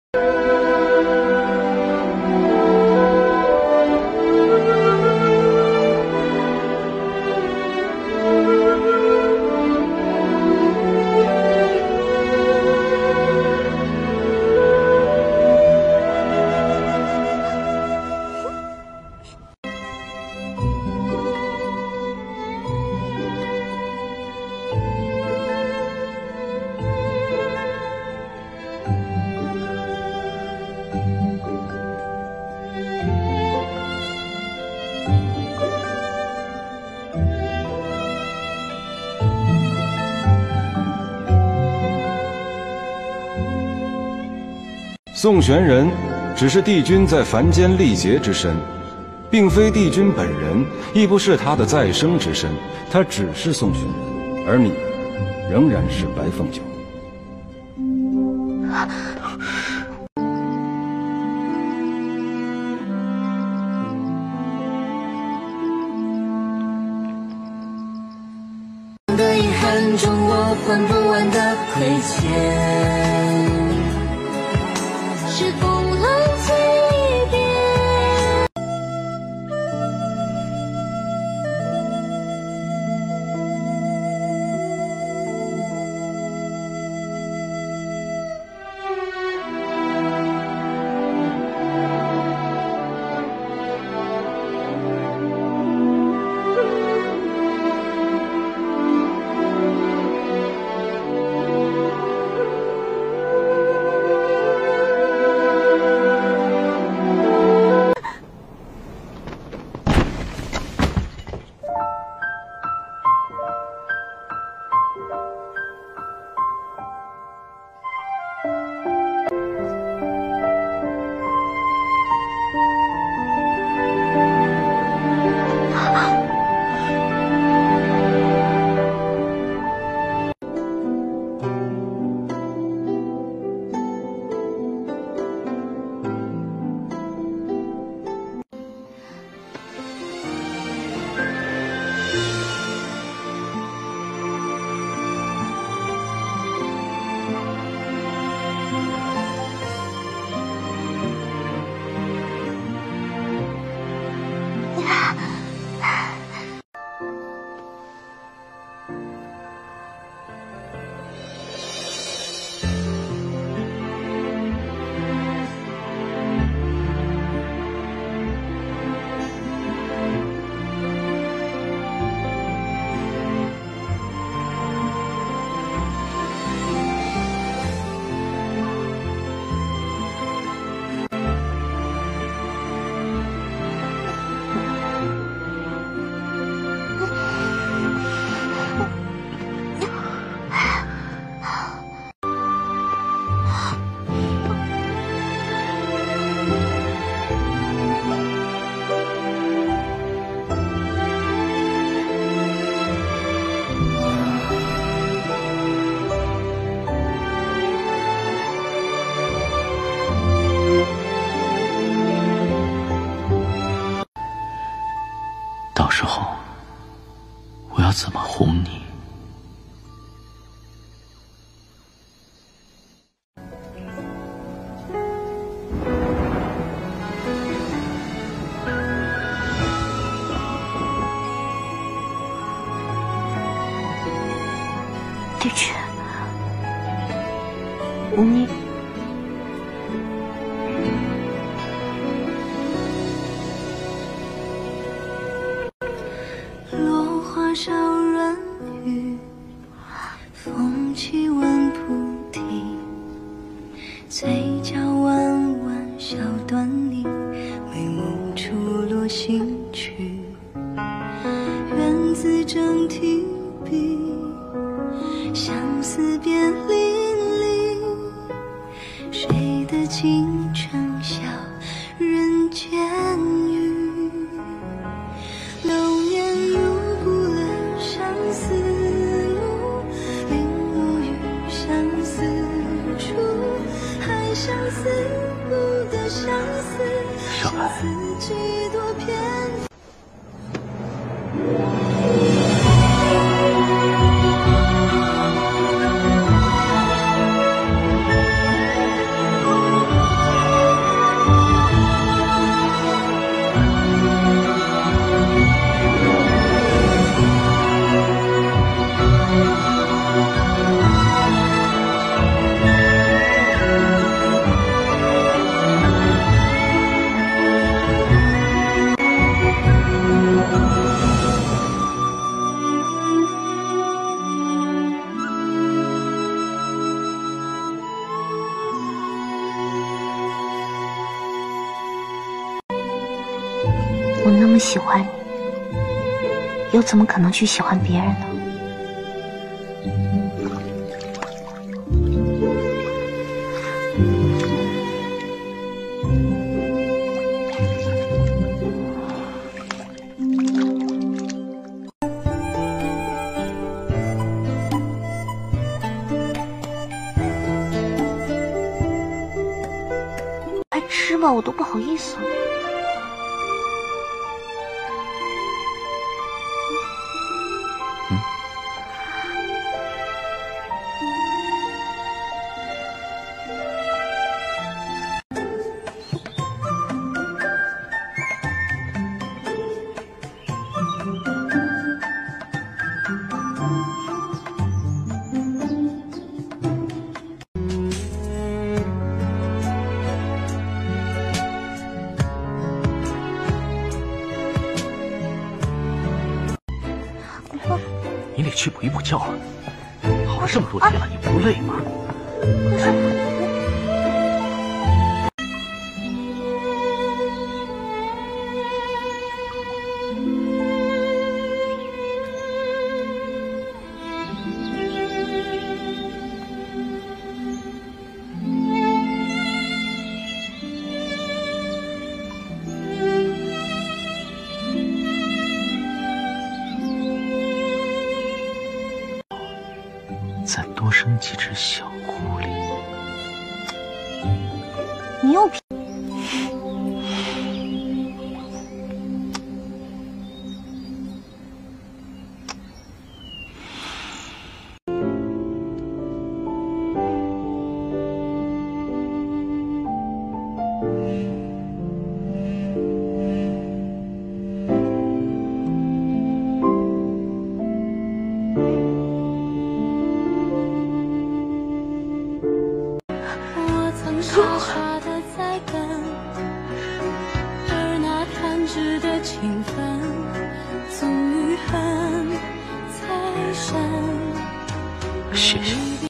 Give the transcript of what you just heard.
宋玄仁只是帝君在凡间历劫之身，并非帝君本人，亦不是他的再生之身。他只是宋玄仁，而你仍然是白凤九。 的遗憾中，我还不完的亏欠。 是风浪催别。 到时候我要怎么哄你？ 帝君，你。 少软语，风起闻菩提，嘴角弯弯笑端倪，眉目处落心曲，缘字正提笔，相思便淋漓，谁的倾城笑人间语？ 流年如故了相思路，领悟于相思处，还相思不得相思，相思几多偏。 我那么喜欢你，又怎么可能去喜欢别人呢？快吃吧，我都不好意思了。 你得去补一补觉了。跑了这么多天了，你不累吗？ 可是。 再多生几只小狐狸。 你又骗。 傻傻的在等，而那弹指的情分，总与恨太深。 谢谢。